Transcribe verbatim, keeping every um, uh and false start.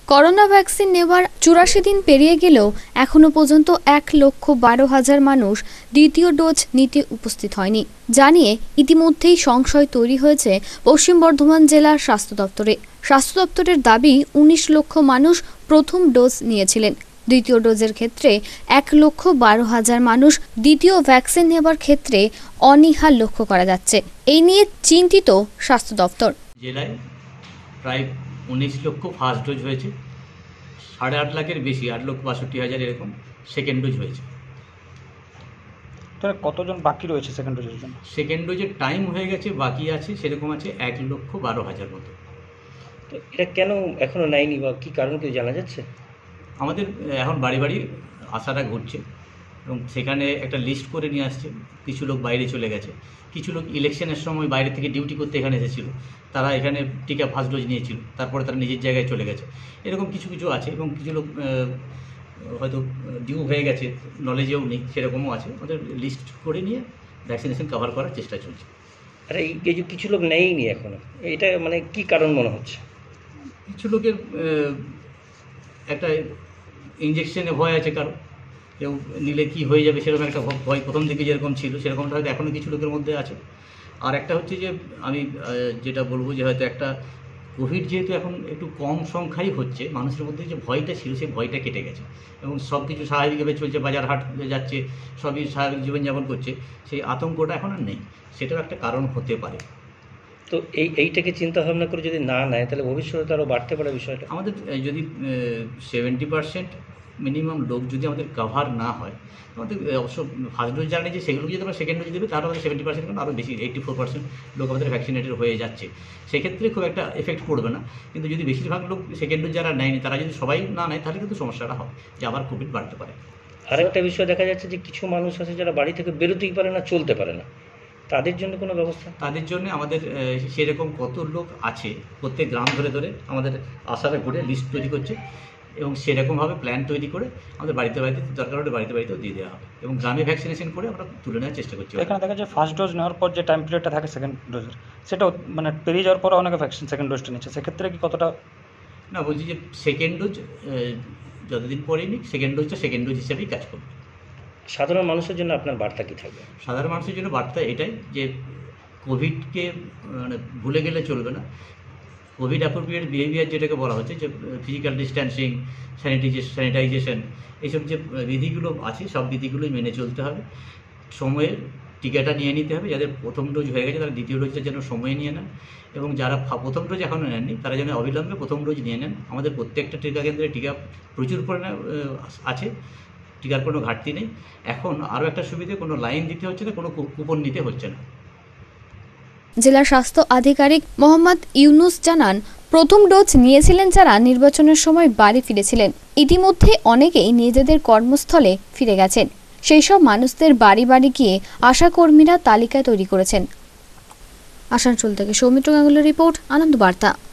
Corona vaccine নেওয়ার চুরাশি দিন পেরিয়ে গেলেও এখনো পর্যন্ত এক লক্ষ বারো হাজার মানুষ দ্বিতীয় ডোজ নিতে উপস্থিত হয়নি জানিয়ে ইতিমধ্যেই সংশয় তৈরি হয়েছে পশ্চিম বর্ধমান জেলার স্বাস্থ্য দপ্তরে। স্বাস্থ্য দপ্তরের দাবি উনিশ লক্ষ মানুষ প্রথম ডোজ নিয়েছিলেন। দ্বিতীয় ডোজের ক্ষেত্রে এক লক্ষ বারো হাজার মানুষ দ্বিতীয় ভ্যাকসিন নেওয়ার ক্ষেত্রে অনীহা লক্ষ্য করা যাচ্ছে। এই নিয়ে চিন্তিত স্বাস্থ্য দপ্তর। জেলায় প্রায় উনিশ লক্ষ ফার্স্ট ডোজ হয়েছে, সাড়ে আট লাখের বেশি আট লক্ষ বাষট্টি হাজার এরকম সেকেন্ড ডোজ হয়েছে। তাহলে কতজন বাকি রয়েছে সেকেন্ড ডোজের জন্য? সেকেন্ড ডোজের টাইম হয়ে গেছে, বাকি আছে সেরকম আছে এক লক্ষ বারো হাজার মতো। তো এটা কেন এখনো নেয়নি বা কী কারণ কি জানা যাচ্ছে? আমাদের এখন বাড়ি বাড়ি আশাটা ঘুরছে এবং সেখানে একটা লিস্ট করে নিয়ে আসছে। কিছু লোক বাইরে চলে গেছে, কিছু লোক ইলেকশনের সময় বাইরে থেকে ডিউটি করতে এখানে এসেছিল, তারা এখানে টিকা ফার্স্ট ডোজ নিয়েছিল, তারপরে তারা নিজের জায়গায় চলে গেছে। এরকম কিছু কিছু আছে এবং কিছু লোক হয়তো ডিউ হয়ে গেছে, নলেজেও নেই, সেরকমও আছে। আমাদের লিস্ট করে নিয়ে ভ্যাকসিনেশন কভার করার চেষ্টা চলছে। আর এই যে কিছু লোক নেয়নি এখনো, এটা মানে কি কারণ মনে হচ্ছে? কিছু লোকের একটা ইঞ্জেকশনে ভয় আছে, কারণ কেউ নিলে কি হয়ে যাবে সেরকম একটা ভয় প্রথম দিকে যেরকম ছিল সেরকমটা হয়তো এখনও কিছু লোকের মধ্যে আছে। আর একটা হচ্ছে যে আমি যেটা বলবো যে হয়তো একটা কোভিড যেহেতু এখন একটু কম সংখ্যাই হচ্ছে, মানুষের মধ্যে যে ভয়টা ছিল সেই ভয়টা কেটে গেছে এবং সব কিছু স্বাভাবিকভাবে চলছে, বাজার হাট যাচ্ছে, সবই স্বাভাবিক জীবনযাপন করছে, সেই আতঙ্কটা এখন আর নেই। সেটাও একটা কারণ হতে পারে। তো এই এইটাকে চিন্তা ভাবনা করে যদি না নেয় তাহলে ভবিষ্যতে আরও বাড়তে পারে বিষয়টা। আমাদের যদি সেভেন্টি পার্সেন্ট মিনিমাম লোক যদি আমাদের কভার না হয়, আমাদের অবশ্য ফার্স্ট ডোজ জানি যে সেগুলো যদি আমরা সেকেন্ড ডোজ দেবে তাহলে আমাদের সেভেন্টি পার্সেন্ট আরও বেশি এইট্টি ফোর পার্সেন্ট লোক আমাদের ভ্যাকসিনেটেড হয়ে যাচ্ছে, সেক্ষেত্রে খুব একটা এফেক্ট পড়বে না। কিন্তু যদি বেশিরভাগ লোক সেকেন্ড ডোজ যারা নেয়নি তারা যদি সবাই না নেয় তাহলে কিন্তু সমস্যাটা হয় যে আবার কোভিড বাড়তে পারে। আরেকটা বিষয় দেখা যাচ্ছে যে কিছু মানুষ আছে যারা বাড়ি থেকে বেরোতেই পারে না, চলতে পারে না, তাদের জন্য কোনো ব্যবস্থা? তাদের জন্য আমাদের সেরকম কত লোক আছে প্রত্যেক গ্রাম ধরে ধরে আমাদের আশাটা ঘুরে লিস্ট তৈরি করছে এবং সেরকমভাবে প্ল্যান তৈরি করে আমাদের বাড়িতে বাড়িতে দরকার হলে বাড়িতে বাড়িতেও দিয়ে দেওয়া হবে এবং গ্রামে ভ্যাকসিনেশন করে আমরা তুলে নেওয়ার চেষ্টা করছি। এখানে দেখা যায় ফার্স্ট ডোজ নেওয়ার পর যে টাইম পিরিয়ডটা থাকে সেকেন্ড ডোজের, সেটাও মানে পেরিয়ে যাওয়ার পর অনেকে ভ্যাকসিন সেকেন্ড ডোজটা নিচ্ছে, সেক্ষেত্রে কি কতটা? না, বলছি যে সেকেন্ড ডোজ যতদিন পরেই নিক সেকেন্ড ডোজটা সেকেন্ড ডোজ হিসেবেই কাজ করবে। সাধারণ মানুষের জন্য আপনার বার্তা কী থাকবে? সাধারণ মানুষের জন্য বার্তা এটাই যে কোভিডকে মানে ভুলে গেলে চলবে না। কোভিড অ্যাপ্রোপ্রিয়েট বিহেভিয়ার যেটাকে বলা হচ্ছে, যে ফিজিক্যাল ডিস্ট্যান্সিং, স্যানিটাইজেশন স্যানিটাইজেশন এইসব যে বিধিগুলো আছে সব বিধিগুলোই মেনে চলতে হবে। সময়ে টিকাটা নিয়ে নিতে হবে। যাদের প্রথম ডোজ হয়ে গেছে তারা দ্বিতীয় ডোজটা যেন সময়ে নিয়ে নেন এবং যারা প্রথম ডোজ এখনও নেননি তারা যেন অবিলম্বে প্রথম ডোজ নিয়ে নেন। আমাদের প্রত্যেকটা টিকা কেন্দ্রে টিকা প্রচুর পরিমাণে আছে, টিকার কোনো ঘাটতি নেই। এখন আরও একটা সুবিধে, কোনো লাইন দিতে হচ্ছে না, কোনো কুপন নিতে হচ্ছে না। জেলা স্বাস্থ্য আধিকারিক মোহাম্মদ ইউনুস জানান, প্রথম ডোজ নিয়েছিলেন যারা নির্বাচনের সময় বাড়ি ফিরেছিলেন। ইতিমধ্যে অনেকেই নিজেদের কর্মস্থলে ফিরে গেছেন। সেই সব মানুষদের বাড়ি বাড়ি গিয়ে আশাকর্মীরা তালিকা তৈরি করেছেন। আসানসোল থেকে সৌমিত্র গাঙ্গুলির রিপোর্ট, আনন্দ বার্তা।